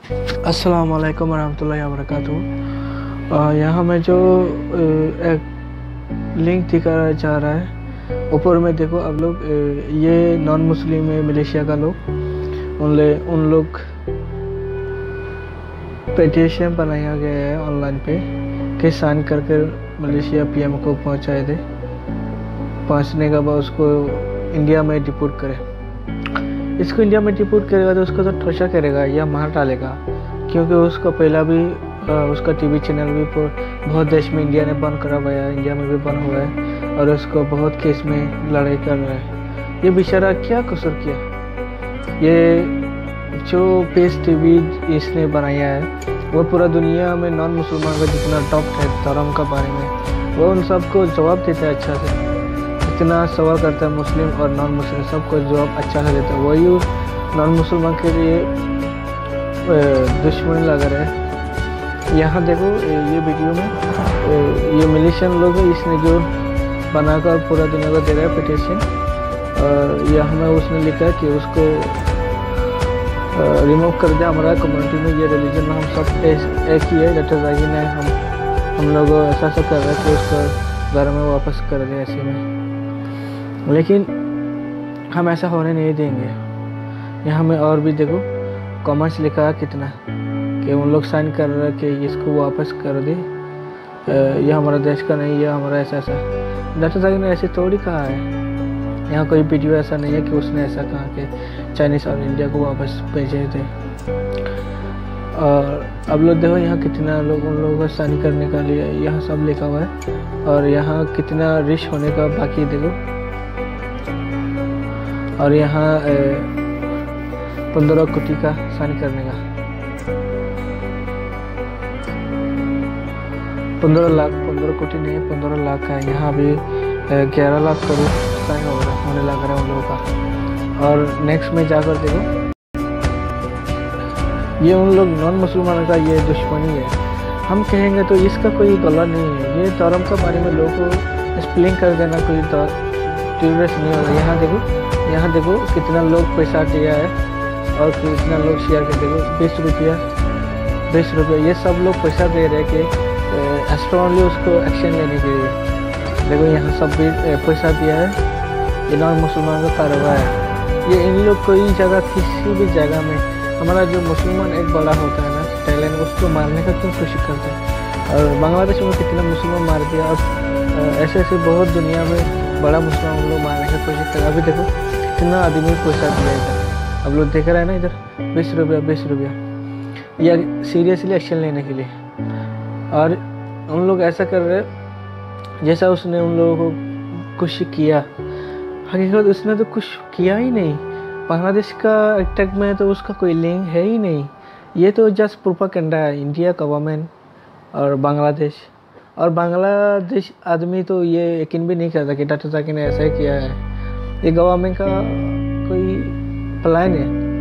अस्सलाम वालेकुम रहमतुल्लाहि व बरकातुहू। यहाँ में जो एक लिंक दिखाया जा रहा है, ऊपर में देखो आप लोग, ये नॉन मुस्लिम है मलेशिया का लोग, उन लोग पिटीशन बनाया गया है ऑनलाइन पे कि साइन करके मलेशिया पीएम को पहुँचाए दे, पहुँचने के बाद उसको इंडिया में डिपोर्ट करे। इसको इंडिया में डिपोर्ट करेगा तो उसको तो टॉर्चर करेगा या मार डालेगा, क्योंकि उसको पहला भी उसका टीवी चैनल भी बहुत देश में इंडिया ने बंद करा हुआ है, इंडिया में भी बंद हुआ है और उसको बहुत केस में लड़ाई कर रहा है। ये बेचारा क्या कसूर किया? ये जो पेस टीवी इसने बनाया है वो पूरा दुनिया में नॉन मुसलमान का जितना टॉप है धर्म का बारे में, वो उन सबको जवाब देता है अच्छा से। इतना सवाल करता है मुस्लिम और नॉन मुस्लिम सबको जवाब अच्छा से देता है। वही नॉन मुसलमान के लिए दुश्मन लग रहा है। यहाँ देखो ये वीडियो में ये मलेशियन लोग है, इसने जो बनाकर पूरा दुनिया को दे रहा है पिटीशन। यहाँ में उसने लिखा है कि उसको रिमूव कर दिया हमारा कम्युनिटी में, ये रिलीजन में हम सब एक ही है। डॉक्टर जाकिर नाइक हम लोग ऐसा कर रहे हैं कि उसको घर में वापस कर दे ऐसे में, लेकिन हम ऐसा होने नहीं देंगे। यहाँ में और भी देखो कमेंट्स लिखा है कितना कि उन लोग साइन कर रहे हैं कि इसको वापस कर दे, यह हमारा देश का नहीं है, हमारा ऐसा डॉक्टर जाकिर ने ऐसे थोड़ी कहा है। यहाँ कोई वीडियो ऐसा नहीं है कि उसने ऐसा कहा कि चाइनीज़ और इंडिया को वापस भेजे थे। और अब लोग देखो यहाँ कितना लोग उन लोगों को साइन करने का लिए यहाँ सब लिखा हुआ है, और यहाँ कितना रिच होने का बाकी देखो। और यहाँ 15 कोटी का साइन करने का 15 लाख, 15 कोटी नहीं 15 लाख का। यहाँ भी 11 लाख करोड़ साइन होने लग रहा है उन लोगों का। और नेक्स्ट में जाकर देखो ये उन लोग नॉन मुसलमान का ये दुश्मनी है। हम कहेंगे तो इसका कोई गलत नहीं है, ये धर्म के बारे में लोगों को स्प्लिंग कर देना कोई टेररिस्ट नहीं होगा। यहाँ देखो कितना लोग पैसा दिया है और कितना लोग शेयर कर, देखो 20 रुपया ये सब लोग पैसा दे रहे हैं कि स्ट्रॉन्गली उसको एक्शन लेने के लिए। देखो यहाँ सब भी पैसा दिया है, ये नॉन मुसलमान का कारोबार है। ये इन लोग कोई जगह किसी भी जगह में हमारा जो मुसलमान एक बड़ा होता है ना टैलेंट, उसको मारने का क्यों कोशिश करते हैं? और बांग्लादेश में कितना मुसलमान मार दिया, और ऐसे बहुत दुनिया में बड़ा मुसलमान लोग मारने की कोशिश कर। अभी देखो कितना आदमी पैसा दिया इधर, अब लोग देख रहे हैं ना इधर 20 रुपया या सीरियसली एक्शन लेने के लिए। और उन लोग ऐसा कर रहे जैसा उसने उन लोगों को कुछ किया, हकीकत उसने तो कुछ किया ही नहीं। बांग्लादेश का अटैक में तो उसका कोई लिंक है ही नहीं। ये तो जस्ट प्रोपेगेंडा है इंडिया गवर्नमेंट और बांग्लादेश आदमी तो ये यकीन भी नहीं करता कि डॉक्टर जाकिर ने ऐसा ही किया है। ये गवर्नमेंट का कोई प्लान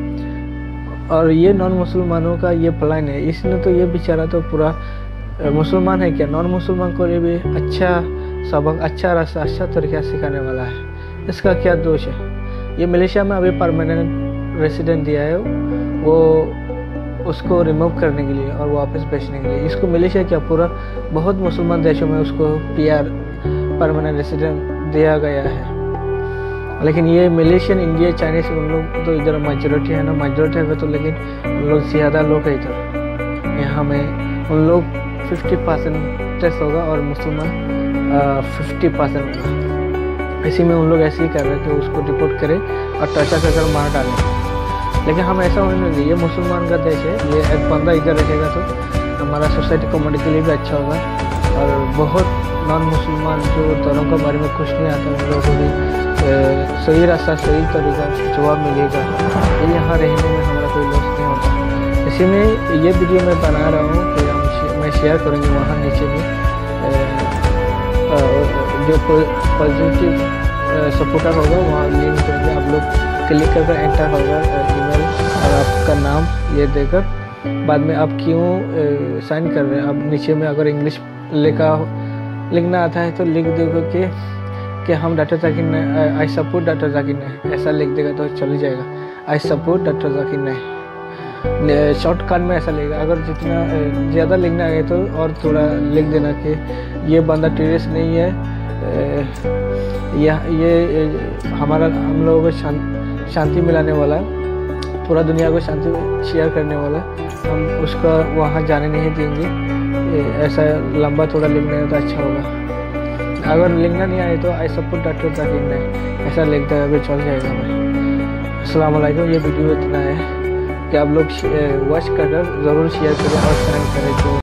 है और ये नॉन मुसलमानों का ये प्लान है। इसने तो ये बेचारा तो पूरा मुसलमान है क्या, नॉन मुसलमान को भी अच्छा सबक, अच्छा रास्ता, अच्छा तरीका सिखाने वाला है। इसका क्या दोष है? ये मलेशिया में अभी परमानेंट रेसिडेंट दिया है वो उसको रिमूव करने के लिए और वापस भेजने के लिए। इसको मलेशिया क्या पूरा बहुत मुसलमान देशों में उसको पीआर परमानेंट रेसिडेंट दिया गया है। लेकिन ये मलेशियन, इंडिया, चाइनीज उन लोग तो इधर मेजोरिटी है ना, मेजोरिटी है तो, लेकिन उन लोग ज़्यादा लोग है इधर। यहाँ में उन लोग 50% होगा और मुसलमान 50% होगा। इसी में उन लोग ऐसे ही कर रहे हैं कि उसको डिपोर्ट करें और टॉर्चर कर मार डालें। लेकिन हम ऐसा होने नहीं देंगे। ये मुसलमान का देश है, ये एक बंदा इधर रहेगा तो हमारा सोसाइटी कम्युनिटी के लिए भी अच्छा होगा। और बहुत नॉन मुसलमान जो धर्म के बारे में कुछ नहीं आता उन लोगों को भी सही रास्ता, सही तरीका जवाब मिलेगा। ये यहाँ रहने में हमारा कोई लॉस नहीं होता। इसी में ये वीडियो मैं बना रहा हूँ कि मैं शेयर करूँगी वहाँ नीचे में जो पॉजिटिव सपोर्टर होगा वहाँ लिंक करके आप लोग क्लिक करके एंटर होगा ईमेल और आपका नाम ये देकर बाद में आप क्यों साइन कर रहे हैं। अब नीचे में अगर इंग्लिश लिखना आता है तो लिख दोगे कि हम doctor Zakir Naik, I support doctor Zakir Naik, ऐसा लिख देगा तो चल जाएगा। I support doctor Zakir Naik. Shortcut में ऐसा लिखेगा। अगर जितना ज़्यादा लिखना है तो और थोड़ा लिख देना कि ये बंदा टेररिस्ट नहीं है, ये हम लोगों को शांति मिलाने वाला है, पूरा दुनिया को शांति शेयर करने वाला है, हम उसका वहाँ जाने नहीं देंगे। ऐसा लंबा थोड़ा लिखना है तो अच्छा होगा। अगर लिखना नहीं आए तो I support doctor Zakir Naik ऐसा लिख दे अभी चल जाएगा भाई। अस्सलाम वालेकुम। ये वीडियो इतना है कि आप लोग वॉच कर ज़रूर शेयर करें और करें।